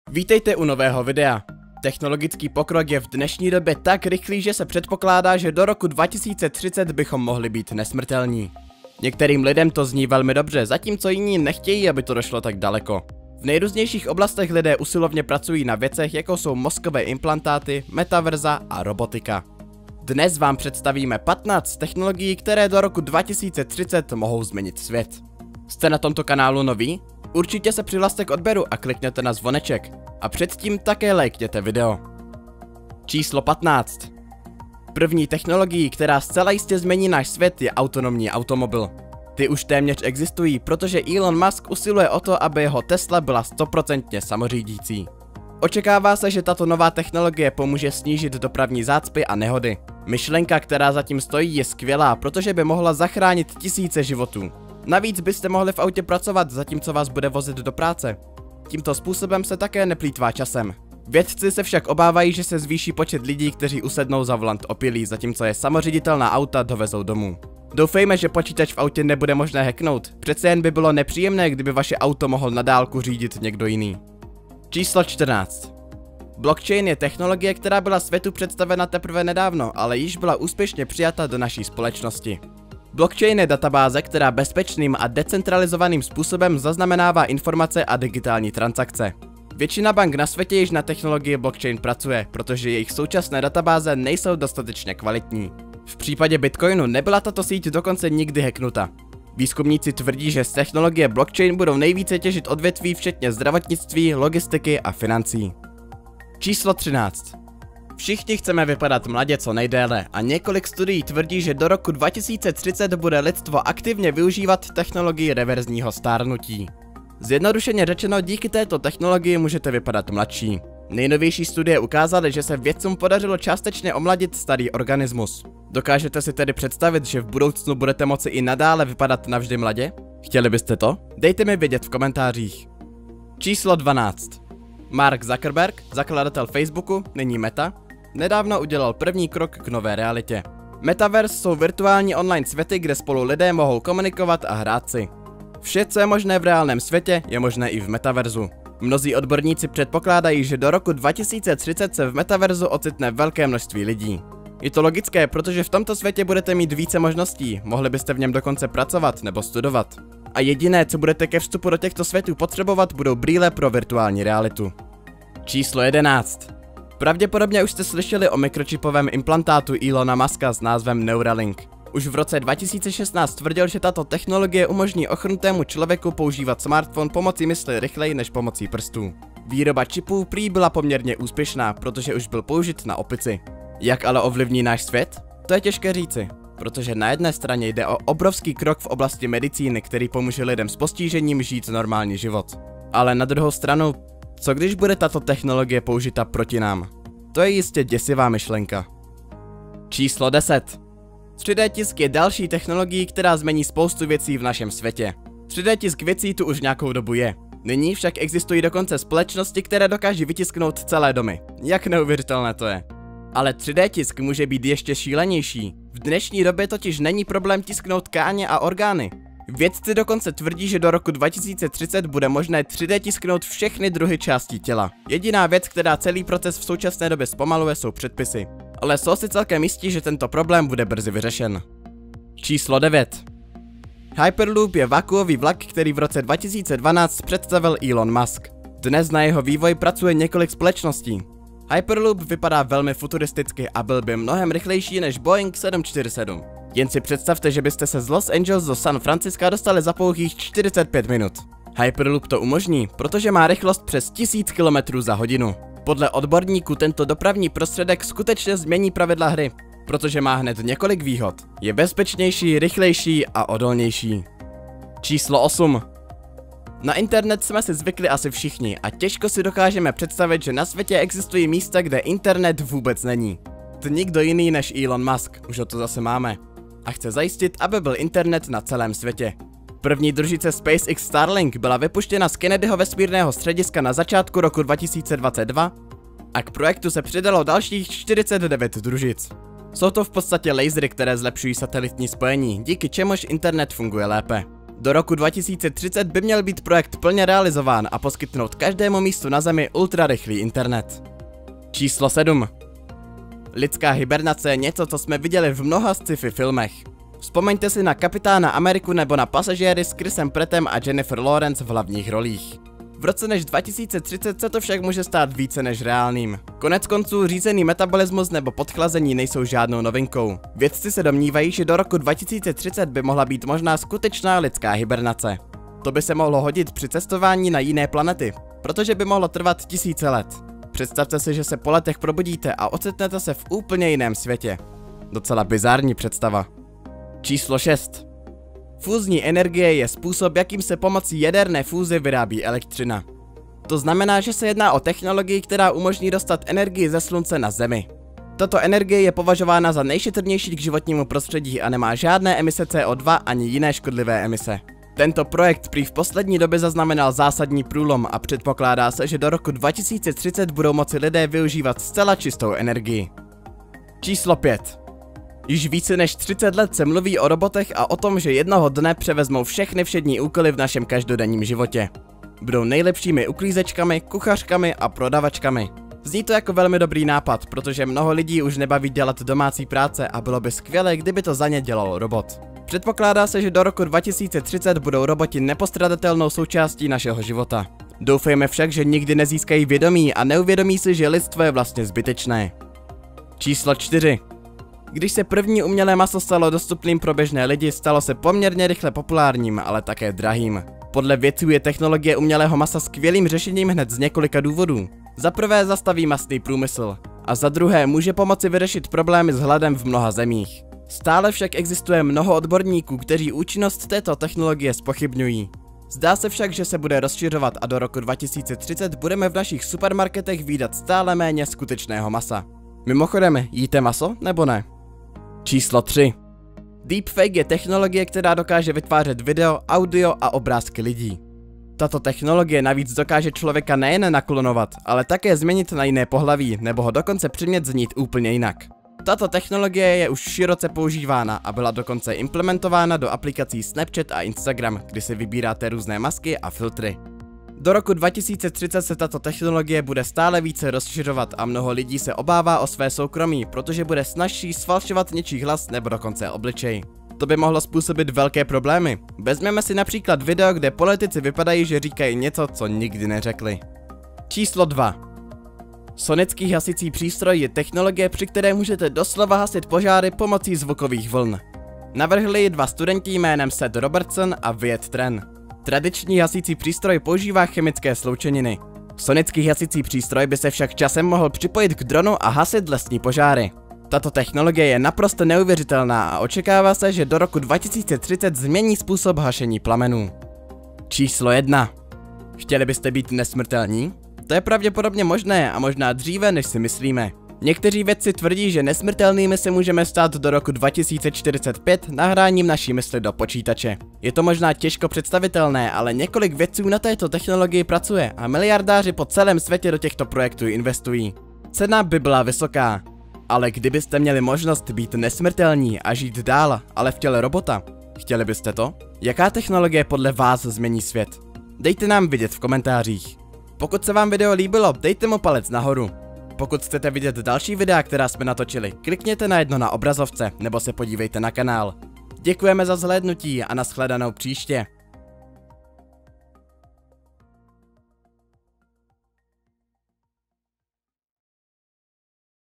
Vítejte u nového videa. Technologický pokrok je v dnešní době tak rychlý, že se předpokládá, že do roku 2030 bychom mohli být nesmrtelní. Některým lidem to zní velmi dobře, zatímco jiní nechtějí, aby to došlo tak daleko. V nejrůznějších oblastech lidé usilovně pracují na věcech, jako jsou mozkové implantáty, metaverza a robotika. Dnes vám představíme 15 technologií, které do roku 2030 mohou změnit svět. Jste na tomto kanálu noví? Určitě se přihlaste k odběru a klikněte na zvoneček. A předtím také lajkněte video. Číslo 15. První technologií, která zcela jistě změní náš svět, je autonomní automobil. Ty už téměř existují, protože Elon Musk usiluje o to, aby jeho Tesla byla 100% samořídící. Očekává se, že tato nová technologie pomůže snížit dopravní zácpy a nehody. Myšlenka, která zatím stojí, je skvělá, protože by mohla zachránit tisíce životů. Navíc byste mohli v autě pracovat, zatímco vás bude vozit do práce. Tímto způsobem se také neplýtvá časem. Vědci se však obávají, že se zvýší počet lidí, kteří usednou za volant opilí, zatímco je samoředitelná auta dovezou domů. Doufejme, že počítač v autě nebude možné hacknout, přece jen by bylo nepříjemné, kdyby vaše auto mohl na dálku řídit někdo jiný. Číslo 14. Blockchain je technologie, která byla světu představena teprve nedávno, ale již byla úspěšně přijata do naší společnosti. Blockchain je databáze, která bezpečným a decentralizovaným způsobem zaznamenává informace a digitální transakce. Většina bank na světě již na technologii blockchain pracuje, protože jejich současné databáze nejsou dostatečně kvalitní. V případě Bitcoinu nebyla tato síť dokonce nikdy hacknuta. Výzkumníci tvrdí, že z technologie blockchain budou nejvíce těžit odvětví včetně zdravotnictví, logistiky a financí. Číslo 13. Všichni chceme vypadat mladě co nejdéle a několik studií tvrdí, že do roku 2030 bude lidstvo aktivně využívat technologii reverzního stárnutí. Zjednodušeně řečeno, díky této technologii můžete vypadat mladší. Nejnovější studie ukázaly, že se vědcům podařilo částečně omladit starý organismus. Dokážete si tedy představit, že v budoucnu budete moci i nadále vypadat navždy mladě? Chtěli byste to? Dejte mi vědět v komentářích. Číslo 12. Mark Zuckerberg, zakladatel Facebooku, nyní Meta, nedávno udělal první krok k nové realitě. Metaverse jsou virtuální online světy, kde spolu lidé mohou komunikovat a hrát si. Vše, co je možné v reálném světě, je možné i v metaverzu. Mnozí odborníci předpokládají, že do roku 2030 se v metaverzu ocitne velké množství lidí. Je to logické, protože v tomto světě budete mít více možností, mohli byste v něm dokonce pracovat nebo studovat. A jediné, co budete ke vstupu do těchto světů potřebovat, budou brýle pro virtuální realitu. Číslo 11. Pravděpodobně už jste slyšeli o mikročipovém implantátu Elona Muska s názvem Neuralink. Už v roce 2016 tvrdil, že tato technologie umožní ochrnutému člověku používat smartphone pomocí mysli rychleji než pomocí prstů. Výroba čipů prý byla poměrně úspěšná, protože už byl použit na opici. Jak ale ovlivní náš svět? To je těžké říci, protože na jedné straně jde o obrovský krok v oblasti medicíny, který pomůže lidem s postižením žít normální život. Ale na druhou stranu, co když bude tato technologie použita proti nám? To je jistě děsivá myšlenka. Číslo 10. 3D tisk je další technologií, která změní spoustu věcí v našem světě. 3D tisk věcí tu už nějakou dobu je. Nyní však existují dokonce společnosti, které dokáží vytisknout celé domy. Jak neuvěřitelné to je. Ale 3D tisk může být ještě šílenější. V dnešní době totiž není problém tisknout tkáně a orgány. Vědci dokonce tvrdí, že do roku 2030 bude možné 3D tisknout všechny druhy částí těla. Jediná věc, která celý proces v současné době zpomaluje, jsou předpisy. Ale jsou si celkem jistí, že tento problém bude brzy vyřešen. Číslo 9. Hyperloop je vakuový vlak, který v roce 2012 představil Elon Musk. Dnes na jeho vývoj pracuje několik společností. Hyperloop vypadá velmi futuristicky a byl by mnohem rychlejší než Boeing 747. Jen si představte, že byste se z Los Angeles do San Francisca dostali za pouhých 45 minut. Hyperloop to umožní, protože má rychlost přes 1000 km za hodinu. Podle odborníků tento dopravní prostředek skutečně změní pravidla hry, protože má hned několik výhod. Je bezpečnější, rychlejší a odolnější. Číslo 8. Na internet jsme si zvykli asi všichni a těžko si dokážeme představit, že na světě existují místa, kde internet vůbec není. To nikdo jiný než Elon Musk, už o to zase máme. A chce zajistit, aby byl internet na celém světě. První družice SpaceX Starlink byla vypuštěna z Kennedyho vesmírného střediska na začátku roku 2022 a k projektu se přidalo dalších 49 družic. Jsou to v podstatě lasery, které zlepšují satelitní spojení, díky čemuž internet funguje lépe. Do roku 2030 by měl být projekt plně realizován a poskytnout každému místu na Zemi ultrarychlý internet. Číslo 7. Lidská hibernace je něco, co jsme viděli v mnoha sci-fi filmech. Vzpomeňte si na Kapitána Ameriku nebo na Pasažéry s Chrisem Prattem a Jennifer Lawrence v hlavních rolích. V roce než 2030 se to však může stát více než reálným. Konec konců řízený metabolismus nebo podchlazení nejsou žádnou novinkou. Vědci se domnívají, že do roku 2030 by mohla být možná skutečná lidská hibernace. To by se mohlo hodit při cestování na jiné planety, protože by mohlo trvat tisíce let. Představte si, že se po letech probudíte a ocitnete se v úplně jiném světě. Docela bizarní představa. Číslo 6. Fúzní energie je způsob, jakým se pomocí jaderné fúze vyrábí elektřina. To znamená, že se jedná o technologii, která umožní dostat energii ze slunce na Zemi. Tato energie je považována za nejšetrnější k životnímu prostředí a nemá žádné emise CO2 ani jiné škodlivé emise. Tento projekt prý v poslední době zaznamenal zásadní průlom a předpokládá se, že do roku 2030 budou moci lidé využívat zcela čistou energii. Číslo 5. Již více než 30 let se mluví o robotech a o tom, že jednoho dne převezmou všechny všední úkoly v našem každodenním životě. Budou nejlepšími uklízečkami, kuchařkami a prodavačkami. Zní to jako velmi dobrý nápad, protože mnoho lidí už nebaví dělat domácí práce a bylo by skvělé, kdyby to za ně dělal robot. Předpokládá se, že do roku 2030 budou roboti nepostradatelnou součástí našeho života. Doufejme však, že nikdy nezískají vědomí a neuvědomí si, že lidstvo je vlastně zbytečné. Číslo 4. Když se první umělé maso stalo dostupným pro běžné lidi, stalo se poměrně rychle populárním, ale také drahým. Podle vědců je technologie umělého masa skvělým řešením hned z několika důvodů. Za prvé zastaví masný průmysl a za druhé může pomoci vyřešit problémy s hladem v mnoha zemích. Stále však existuje mnoho odborníků, kteří účinnost této technologie zpochybňují. Zdá se však, že se bude rozšiřovat a do roku 2030 budeme v našich supermarketech vídat stále méně skutečného masa. Mimochodem, jíte maso nebo ne? Číslo 3. Deepfake je technologie, která dokáže vytvářet video, audio a obrázky lidí. Tato technologie navíc dokáže člověka nejen naklonovat, ale také změnit na jiné pohlaví nebo ho dokonce přimět znít úplně jinak. Tato technologie je už široce používána a byla dokonce implementována do aplikací Snapchat a Instagram, kdy si vybíráte různé masky a filtry. Do roku 2030 se tato technologie bude stále více rozšiřovat a mnoho lidí se obává o své soukromí, protože bude snazší sfalšovat něčí hlas nebo dokonce obličej. To by mohlo způsobit velké problémy. Vezmeme si například video, kde politici vypadají, že říkají něco, co nikdy neřekli. Číslo 2. Sonický hasicí přístroj je technologie, při které můžete doslova hasit požáry pomocí zvukových vln. Navrhli ji dva studenti jménem Seth Robertson a Wyatt Tran. Tradiční hasicí přístroj používá chemické sloučeniny. Sonický hasicí přístroj by se však časem mohl připojit k dronu a hasit lesní požáry. Tato technologie je naprosto neuvěřitelná a očekává se, že do roku 2030 změní způsob hašení plamenů. Číslo 1. Chtěli byste být nesmrtelní? To je pravděpodobně možné a možná dříve, než si myslíme. Někteří vědci tvrdí, že nesmrtelnými se můžeme stát do roku 2045 nahráním naší mysli do počítače. Je to možná těžko představitelné, ale několik vědců na této technologii pracuje a miliardáři po celém světě do těchto projektů investují. Cena by byla vysoká, ale kdybyste měli možnost být nesmrtelní a žít dál, ale v těle robota, chtěli byste to? Jaká technologie podle vás změní svět? Dejte nám vědět v komentářích. Pokud se vám video líbilo, dejte mu palec nahoru. Pokud chcete vidět další videa, která jsme natočili, klikněte na jedno na obrazovce nebo se podívejte na kanál. Děkujeme za zhlédnutí a nashledanou příště.